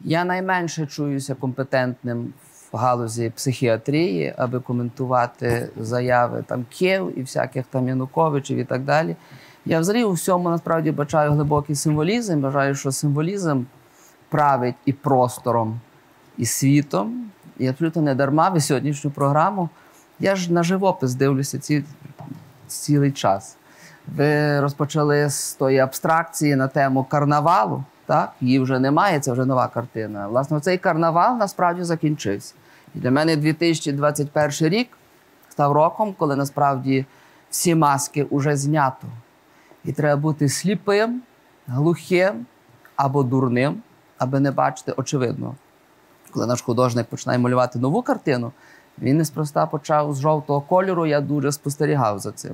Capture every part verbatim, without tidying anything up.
Я найменше чуюся компетентним в галузі психіатрії, аби коментувати заяви там Кєв і всяких там Януковичів і так далі. Я взагалі у всьому насправді бачаю глибокий символізм. Вважаю, що символізм править і простором, і світом. І абсолютно не дарма ви сьогоднішню програму. Я ж на живопис дивлюся ці, цілий час. Ви розпочали з тої абстракції на тему карнавалу. Так? Її вже немає, це вже нова картина. Власне, цей карнавал насправді закінчився. І для мене дві тисячі двадцять перший рік став роком, коли насправді всі маски вже знято. І треба бути сліпим, глухим або дурним, аби не бачити очевидного. Коли наш художник починає малювати нову картину, він неспроста почав з жовтого кольору, я дуже спостерігав за цим.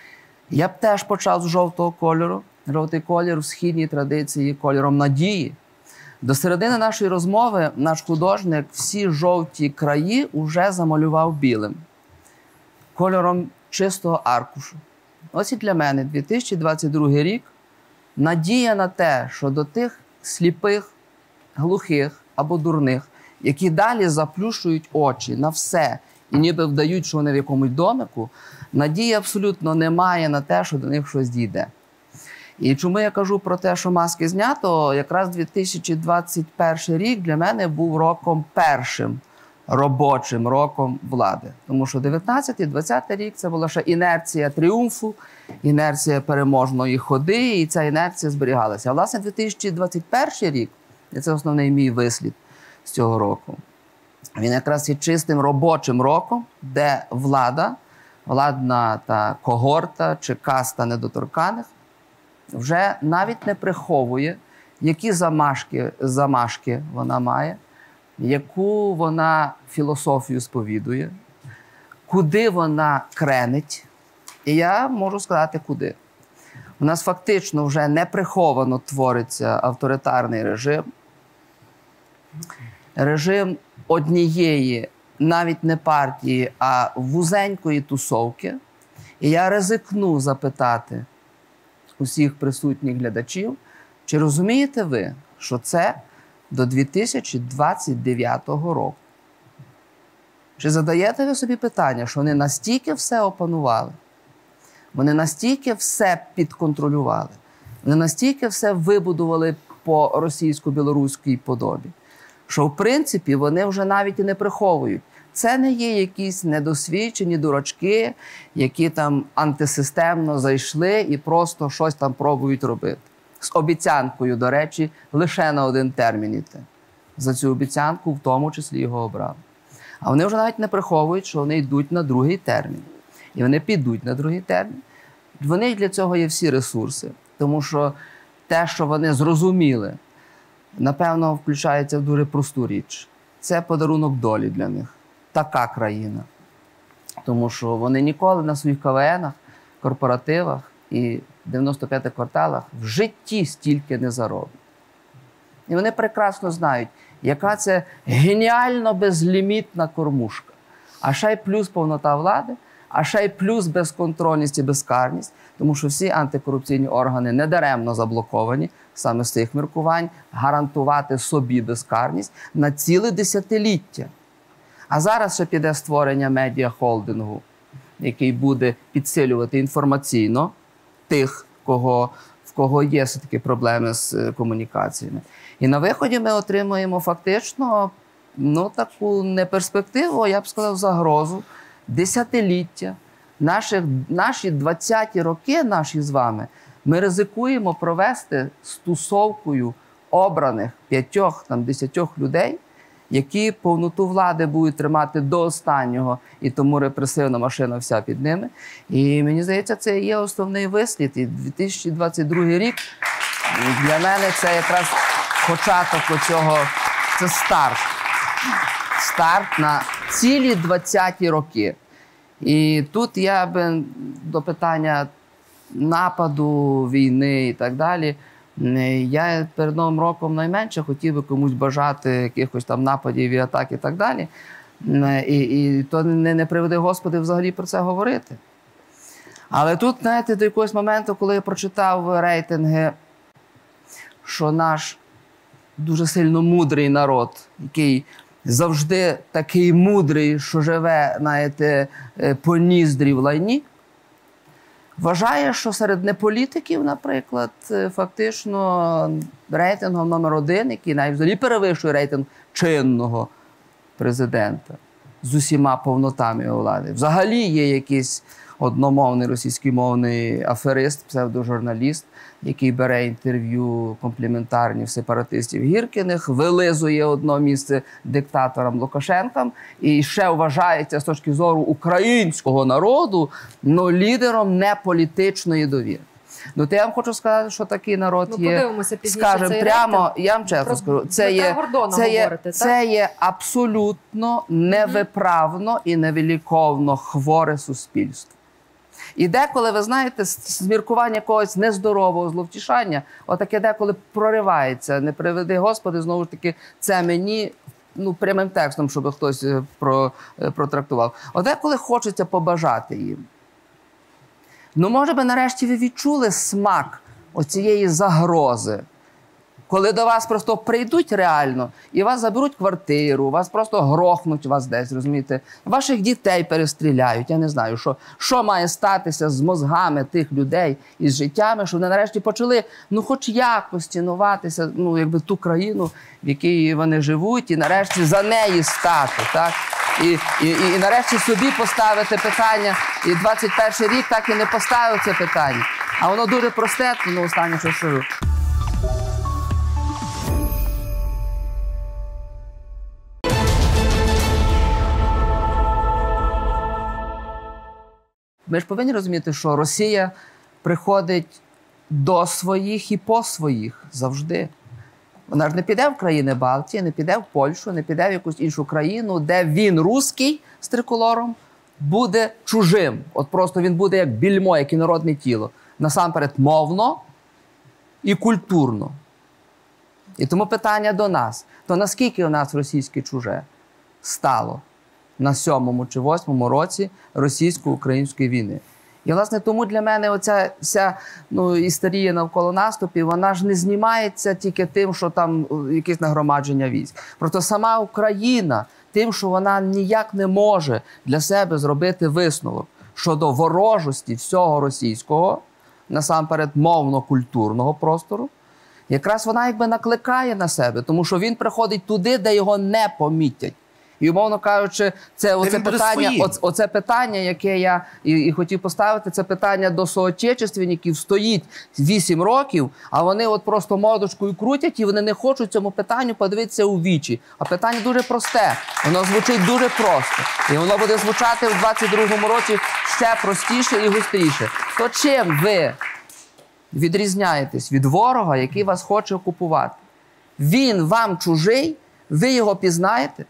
Я б теж почав з жовтого кольору. Жовтий колір в східній традиції кольором надії. До середини нашої розмови наш художник всі жовті краї вже замалював білим. Кольором чистого аркушу. Ось і для мене дві тисячі двадцять другий рік надія на те, що до тих сліпих, глухих або дурних, які далі заплющують очі на все і ніби вдають, що вони в якомусь домику, надії абсолютно немає на те, що до них щось дійде. І чому я кажу про те, що маски знято, якраз дві тисячі двадцять перший рік для мене був роком першим робочим роком влади. Тому що дев'ятнадцятий двадцятий рік – це була ще інерція тріумфу, інерція переможної ходи, і ця інерція зберігалася. А власне дві тисячі двадцять перший рік, і це основний мій вислід з цього року, він якраз є чистим робочим роком, де влада, владна та когорта чи каста недоторканих вже навіть не приховує, які замашки, замашки вона має, яку вона філософію сповідує, куди вона кренить. І я можу сказати, куди. У нас фактично вже неприховано твориться авторитарний режим. Режим однієї, навіть не партії, а вузенької тусовки. І я ризикну запитати усіх присутніх глядачів, чи розумієте ви, що це до дві тисячі двадцять дев'ятого року? Чи задаєте ви собі питання, що вони настільки все опанували, вони настільки все підконтролювали, вони настільки все вибудували по російсько-білоруській подобі, що в принципі вони вже навіть і не приховують. Це не є якісь недосвідчені дурачки, які там антисистемно зайшли і просто щось там пробують робити. З обіцянкою, до речі, лише на один термін іти. За цю обіцянку в тому числі його обрали. А вони вже навіть не приховують, що вони йдуть на другий термін. І вони підуть на другий термін. В них для цього є всі ресурси. Тому що те, що вони зрозуміли, напевно, включається в дуже просту річ. Це подарунок долі для них. Така країна. Тому що вони ніколи на своїх ка ве енах, корпоративах і дев'яносто п'ятих кварталах в житті стільки не зароблять. І вони прекрасно знають, яка це геніально безлімітна кормушка. А ще й плюс повнота влади, а ще й плюс безконтрольність і безкарність, тому що всі антикорупційні органи недаремно заблоковані, саме з цих міркувань, гарантувати собі безкарність на ціле десятиліття. А зараз ще піде створення медіахолдингу, який буде підсилювати інформаційно тих, кого, в кого є все-таки проблеми з комунікаціями. І на виході ми отримуємо фактично ну, таку не перспективу, а я б сказав, загрозу десятиліття. Наших, наші двадцяті роки, наші з вами, ми ризикуємо провести з тусовкою обраних п'ятьох, там, десятьох людей, які повноту влади будуть тримати до останнього, і тому репресивна машина вся під ними. І мені здається, це є основний вислід. І дві тисячі двадцять другий рік для мене це якраз початок цього, це старт. Старт на цілі двадцяті роки. І тут я би до питання нападу, війни і так далі, я перед Новим роком найменше хотів би комусь бажати якихось там нападів і атак і так далі. І, і то не, не приведе Господи взагалі про це говорити. Але тут, знаєте, до якогось моменту, коли я прочитав рейтинги, що наш дуже сильно мудрий народ, який завжди такий мудрий, що живе, знаєте, по ніздрі в лайні, вважає, що серед неполітиків, наприклад, фактично рейтингом номер один, який навіть взагалі перевищує рейтинг чинного президента з усіма повнотами його влади. Взагалі є якийсь одномовний російськомовний аферист, псевдожурналіст, який бере інтерв'ю компліментарні в сепаратистів Гіркіних, вилизує одно місце диктаторам Лукашенкам і ще вважається з точки зору українського народу, ну, лідером неполітичної довіри. Ну, то я вам хочу сказати, що такий народ ну, є, скажімо прямо, я вам чесно скажу, це є, це, є, говорите, це є абсолютно невиправно і невиліковно хворе суспільство. І деколи, ви знаєте, зміркування якогось нездорового зловтішання, отаке деколи проривається, не приведи Господи, знову ж таки, це мені, ну, прямим текстом, щоб хтось про, протрактував. От деколи хочеться побажати їм. Ну, може би, нарешті ви відчули смак оцієї загрози, коли до вас просто прийдуть реально і вас заберуть квартиру, вас просто грохнуть вас десь, розумієте? Ваших дітей перестріляють, я не знаю, що, що має статися з мозгами тих людей і з життями, щоб вони нарешті почали, ну, хоч якось цінуватися, ну, якби ту країну, в якій вони живуть, і нарешті за неї стати, так? І, і, і, і нарешті собі поставити питання, і двадцять перший рік так і не поставив це питання. А воно дуже просте, ну, останнє, що скажу. Ми ж повинні розуміти, що Росія приходить до своїх і по своїх завжди. Вона ж не піде в країни Балтії, не піде в Польщу, не піде в якусь іншу країну, де він, русський з триколором, буде чужим. От просто він буде як більмо, як інородне тіло. Насамперед мовно і культурно. І тому питання до нас. То наскільки у нас російське чуже стало на сьомому чи восьмому році російсько-української війни? І, власне, тому для мене оця вся, ну, істерія навколо наступів, вона ж не знімається тільки тим, що там якесь нагромадження військ. Просто сама Україна тим, що вона ніяк не може для себе зробити висновок щодо ворожості всього російського, насамперед мовно-культурного простору, якраз вона якби накликає на себе, тому що він приходить туди, де його не помітять. І, умовно кажучи, це оце питання, оце, оце питання, яке я і, і хотів поставити, це питання до соотечественників стоїть вісім років, а вони от просто мордочкою крутять, і вони не хочуть цьому питанню подивитися у вічі. А питання дуже просте, воно звучить дуже просто. І воно буде звучати в двадцять другому році ще простіше і гостріше. То чим ви відрізняєтесь від ворога, який вас хоче окупувати? Він вам чужий, ви його пізнаєте?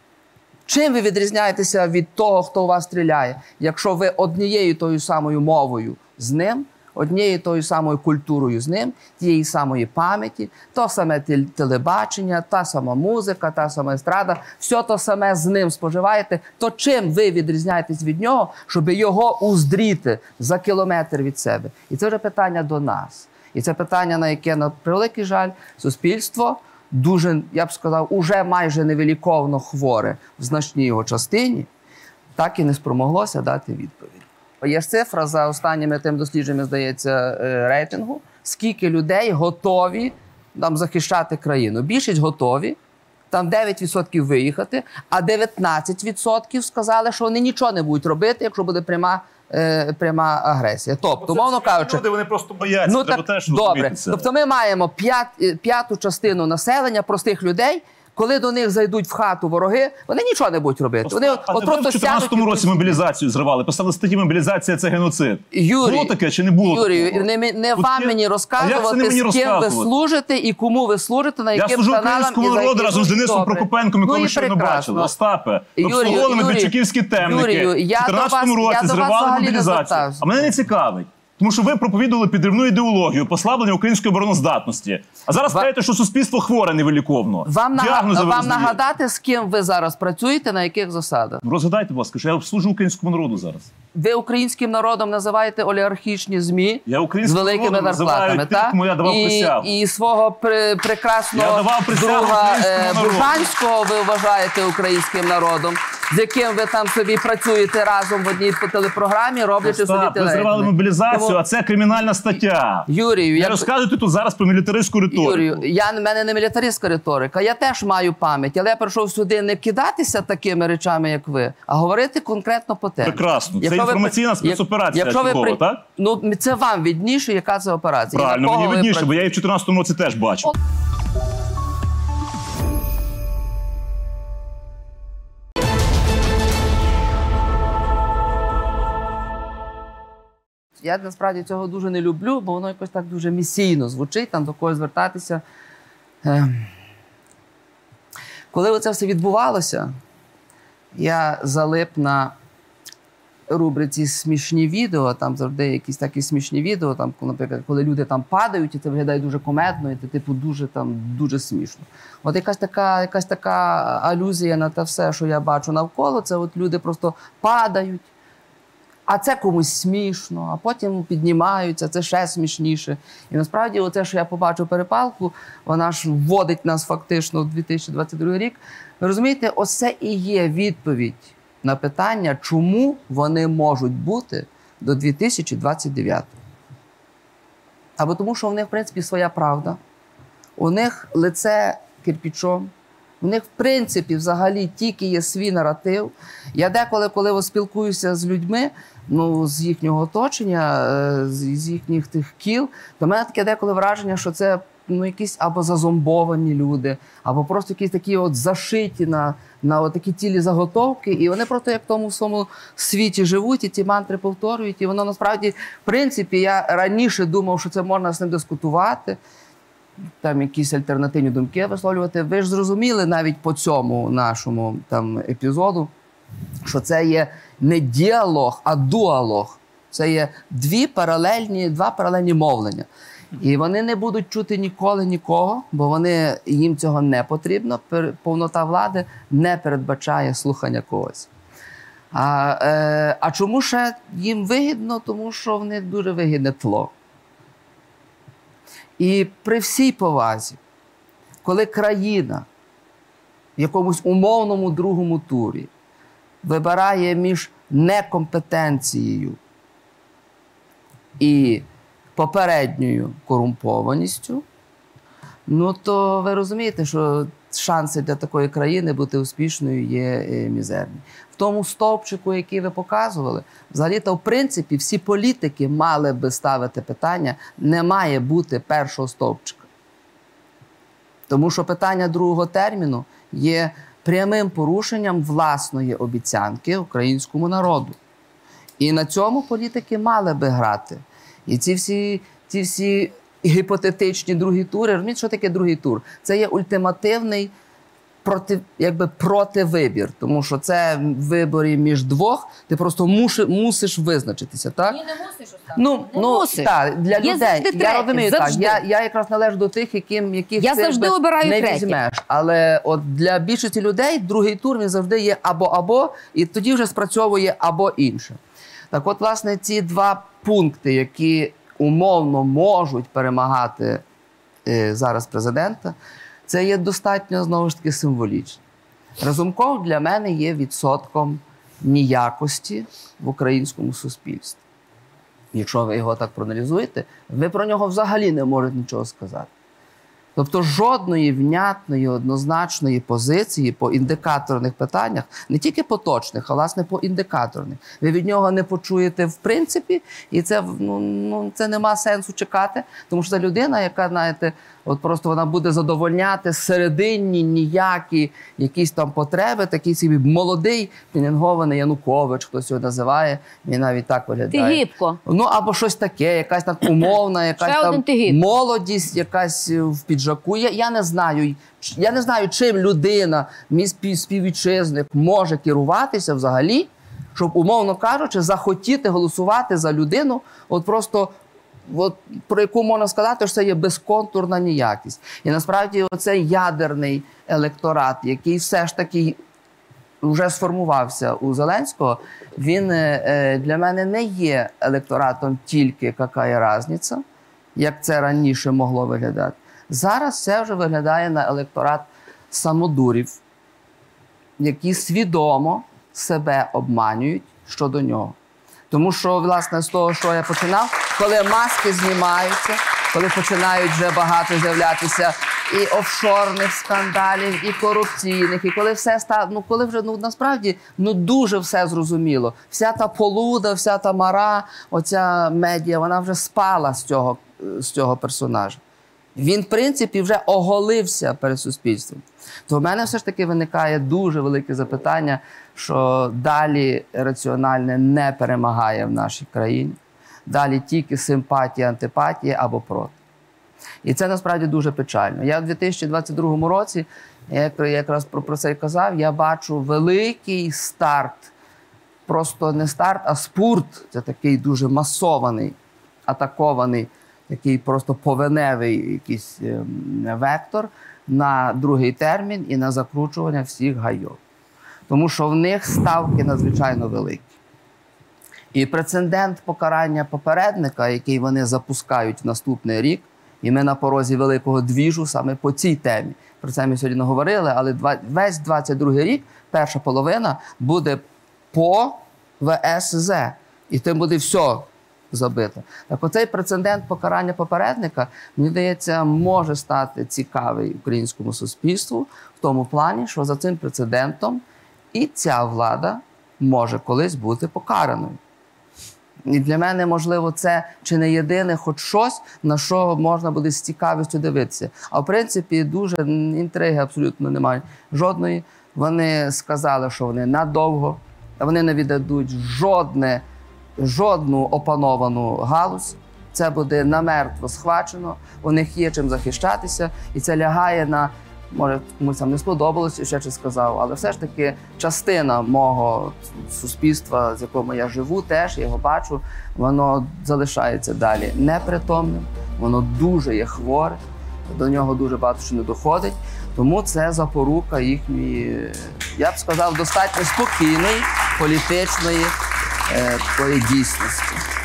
Чим ви відрізняєтеся від того, хто у вас стріляє, якщо ви однією тою самою мовою з ним, однією тою самою культурою з ним, тієї самої пам'яті, то саме телебачення, та сама музика, та сама естрада, все то саме з ним споживаєте, то чим ви відрізняєтесь від нього, щоб його уздріти за кілометр від себе? І це вже питання до нас. І це питання, на яке, на превеликий жаль, суспільство дуже, я б сказав, уже майже невиліковно хворе в значній його частині, так і не спромоглося дати відповідь. Є ж цифра за останніми тим дослідженнями, здається, рейтингу, скільки людей готові там захищати країну. Більшість готові, там дев'ять відсотків виїхати, а дев'ятнадцять відсотків сказали, що вони нічого не будуть робити, якщо буде пряма Е, пряма агресія. Тобто, мовно кажучи, люди, вони просто бояться. Ну, так, теж добре. Тобто ми маємо п'ят, п'яту частину населення, простих людей, коли до них зайдуть в хату вороги, вони нічого не будуть робити. Вони а от не просто в чотирнадцятому році мобілізацію зривали. Писали статті «Мобілізація – це геноцид». Юрій, було таке чи не було? Юрій, не, не вам є... мені розказувати, не мені з ким ви служите і кому ви служите, на яким каналам. Я служу українському народу разом з Денисом Прокопенком, якого ви щойно бачили. Остапе, обслуговували медведчуківські темники. В чотирнадцятому році зривали мобілізацію. А мене не цікавить. Тому що ви проповідували підривну ідеологію, послаблення української обороноздатності. А зараз Ва... кажете, що суспільство хворе невиліковно. Вам, наг... Вам нагадати, з ким ви зараз працюєте, на яких засадах? Ну, розгадайте, будь ласка, що я служу українському народу зараз. ви українським народом називаєте олігархічні ЗМІ з великими зарплатами, так? І, і свого при, прекрасного друга е, Бужанського ви вважаєте українським народом, з яким ви там собі працюєте разом в одній телепрограмі, роблячи собі телеетери. Ви зривали мобілізацію, тому... а це кримінальна стаття. Юрію, не як... розказуєте тут зараз про мілітаристську риторику. Юрію, я, в мене не мілітаристська риторика, я теж маю пам'ять, але я прийшов сюди не кидатися такими речами, як ви, а говорити конкретно по темі. Прекрасно. Це якщо інформаційна ви... спецоперація, якщо ви... чудово, так? Ну, це вам відніше, яка це операція. Правильно, мені відніше, при... бо я її в чотирнадцятому році теж бачив. Я насправді цього дуже не люблю, бо воно якось так дуже місійно звучить, там до когось звертатися. Коли це все відбувалося, я залип на рубриці «Смішні відео», там завжди якісь такі смішні відео, там, наприклад, коли люди там падають, і це виглядає дуже кумедно, і це типу дуже, там, дуже смішно. От якась така, якась така алюзія на те все, що я бачу навколо, це от люди просто падають, а це комусь смішно, а потім піднімаються, це ще смішніше. І насправді оце, що я побачив перепалку, вона ж вводить нас фактично в дві тисячі двадцять другий рік. Ви розумієте, ось це і є відповідь на питання, чому вони можуть бути до дві тисячі двадцять дев'ятого. Або тому, що в них, в принципі, своя правда, у них лице кирпичом, у них, в принципі, взагалі тільки є свій наратив. Я деколи, коли спілкуюся з людьми, ну, з їхнього оточення, з їхніх тих кіл, то в мене таке деколи враження, що це ну, якісь або зазомбовані люди, або просто якісь такі от зашиті на, на от такі тілі заготовки, і вони просто як в тому своєму світі живуть, і ці мантри повторюють, і воно насправді, в принципі, я раніше думав, що це можна з ним дискутувати, там якісь альтернативні думки висловлювати. Ви ж зрозуміли навіть по цьому нашому там епізоду, що це є не діалог, а дуалог. Це є дві паралельні, два паралельні мовлення. І вони не будуть чути ніколи нікого, бо вони, їм цього не потрібно. Повнота влади не передбачає слухання когось. А, е, а чому ще їм вигідно? Тому що в них дуже вигідне тло. І при всій повазі, коли країна в якомусь умовному другому турі вибирає між некомпетенцією і попередньою корумпованістю, ну то ви розумієте, що шанси для такої країни бути успішною є мізерні. В тому стовпчику, який ви показували, взагалі-то, в принципі, всі політики мали би ставити питання, не має бути першого стовпчика. Тому що питання другого терміну є прямим порушенням власної обіцянки українському народу. І на цьому політики мали би грати. І ці всі, ці всі гіпотетичні другі тури, розумієте, що таке другий тур? Це є ультимативний проти, якби, противибір, тому що це в виборі між двох, ти просто муши, мусиш визначитися, так? Ні, не мусиш оставити. Ну, не ну мусиш. Так, для Є людей, я розумію, так, завжди. я, я якраз належу до тих, яким, яких я ти завжди би обираю не третє. візьмеш. Але от для більшості людей другий тур він завжди є або-або, і тоді вже спрацьовує або інше. Так от, власне, ці два пункти, які умовно можуть перемагати е, зараз президента, це є достатньо, знову ж таки, символічно. Разумков для мене є відсотком ніякості в українському суспільстві. Якщо ви його так проаналізуєте, ви про нього взагалі не можете нічого сказати. Тобто жодної внятної, однозначної позиції по індикаторних питаннях, не тільки поточних, а власне по індикаторних. Ви від нього не почуєте в принципі, і це, ну, ну, це нема сенсу чекати, тому що це людина, яка, знаєте, от просто вона буде задовольняти серединні, ніякі якісь там потреби, такий собі молодий, пінінгований Янукович, хтось його називає, він навіть так виглядає. Ти гібко. Ну, або щось таке, якась там умовна, якась там молодість, якась в піджаку. Я, я не знаю, я не знаю, чим людина, мій спів, співвітчизник, може керуватися взагалі, щоб, умовно кажучи, захотіти голосувати за людину, от просто от, про яку можна сказати, що це є безконтурна ніякість. І насправді оцей ядерний електорат, який все ж таки вже сформувався у Зеленського, він для мене не є електоратом тільки «какая різниця», як це раніше могло виглядати. Зараз це вже виглядає на електорат самодурів, які свідомо себе обманюють щодо нього. Тому що, власне, з того, що я починав, коли маски знімаються, коли починають вже багато з'являтися і офшорних скандалів, і корупційних, і коли все стало, ну коли вже, ну насправді, ну дуже все зрозуміло. Вся та полуда, вся та мара, оця медіа, вона вже спала з цього, з цього персонажа. Він, в принципі, вже оголився перед суспільством. То в мене все ж таки виникає дуже велике запитання, що далі раціональне не перемагає в нашій країні. Далі тільки симпатія, антипатія або проти. І це насправді дуже печально. Я в дві тисячі двадцять другому році, я якраз про, про це й казав, я бачу великий старт. Просто не старт, а спурт. Це такий дуже масований, атакований, такий просто повеневий якийсь вектор на другий термін і на закручування всіх гайок. Тому що в них ставки надзвичайно великі. І прецедент покарання попередника, який вони запускають в наступний рік, і ми на порозі великого двіжу саме по цій темі. Про це ми сьогодні не говорили, але весь двадцять другий рік, перша половина, буде по В С З. І тим буде все забито. Так оцей прецедент покарання попередника, мені здається, може стати цікавий українському суспільству в тому плані, що за цим прецедентом і ця влада може колись бути покараною. І для мене, можливо, це чи не єдине хоч щось, на що можна буде з цікавістю дивитися. А в принципі, дуже інтриги абсолютно немає жодної. Вони сказали, що вони надовго, вони не віддадуть жодне, жодну опановану галузь. Це буде намертво схвачено, у них є чим захищатися, і це лягає на, може, комусь там не сподобалось, ще щось сказав, але все ж таки частина мого суспільства, з якому я живу, теж, я його бачу, воно залишається далі непритомним, воно дуже є хворе, до нього дуже багато що не доходить, тому це запорука їхньої, я б сказав, достатньо спокійної, політичної е, такої дійсності.